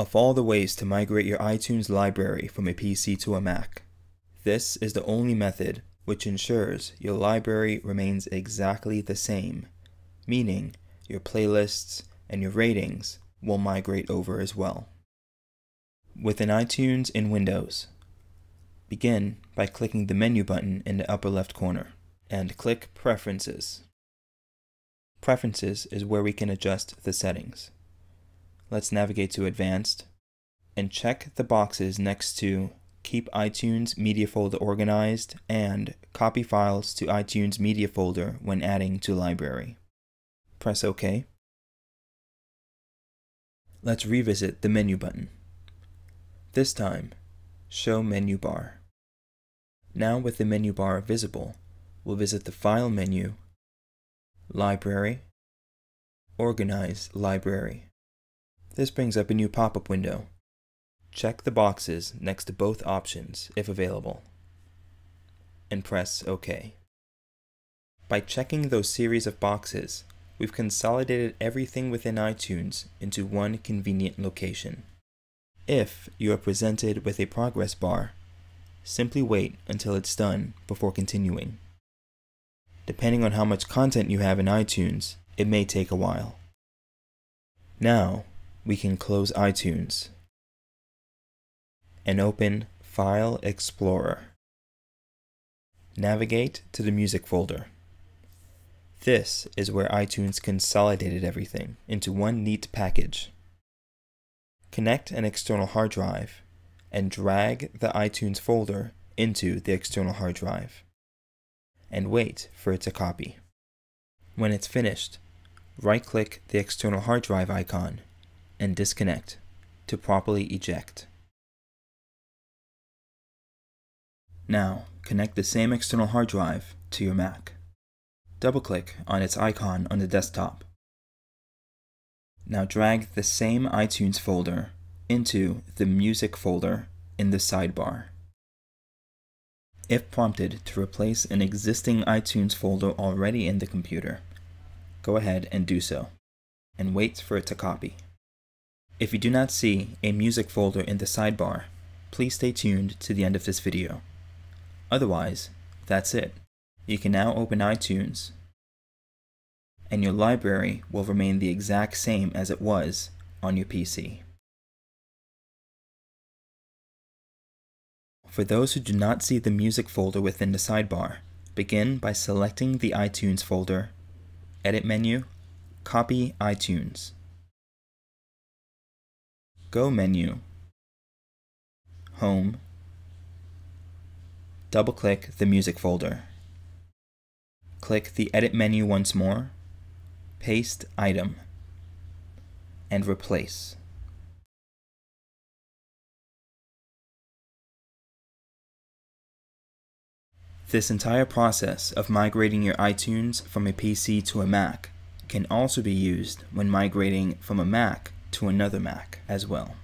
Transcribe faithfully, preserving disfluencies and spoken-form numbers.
Of all the ways to migrate your iTunes library from a P C to a Mac, this is the only method which ensures your library remains exactly the same, meaning your playlists and your ratings will migrate over as well. Within iTunes in Windows, begin by clicking the menu button in the upper left corner and click Preferences. Preferences is where we can adjust the settings. Let's navigate to Advanced and check the boxes next to Keep iTunes Media Folder Organized and Copy Files to iTunes Media Folder when adding to library. Press OK. Let's revisit the menu button. This time, show menu bar. Now with the menu bar visible, we'll visit the File menu, Library, Organize Library. This brings up a new pop-up window. Check the boxes next to both options if available, and press OK. By checking those series of boxes, we've consolidated everything within iTunes into one convenient location. If you are presented with a progress bar, simply wait until it's done before continuing. Depending on how much content you have in iTunes, it may take a while. Now, we can close iTunes and open File Explorer. Navigate to the music folder. This is where iTunes consolidated everything into one neat package. Connect an external hard drive and drag the iTunes folder into the external hard drive, and wait for it to copy. When it's finished, right-click the external hard drive icon and disconnect to properly eject. Now, connect the same external hard drive to your Mac. Double-click on its icon on the desktop. Now drag the same iTunes folder into the Music folder in the sidebar. If prompted to replace an existing iTunes folder already in the computer, go ahead and do so, and wait for it to copy. If you do not see a Music folder in the sidebar, please stay tuned to the end of this video. Otherwise, that's it. You can now open iTunes, and your library will remain the exact same as it was on your P C. For those who do not see the Music folder within the sidebar, begin by selecting the iTunes folder, Edit menu, Copy iTunes. Go menu, Home, double-click the Music folder. Click the Edit menu once more, paste item, and replace. This entire process of migrating your iTunes from a P C to a Mac can also be used when migrating from a Mac to another Mac as well.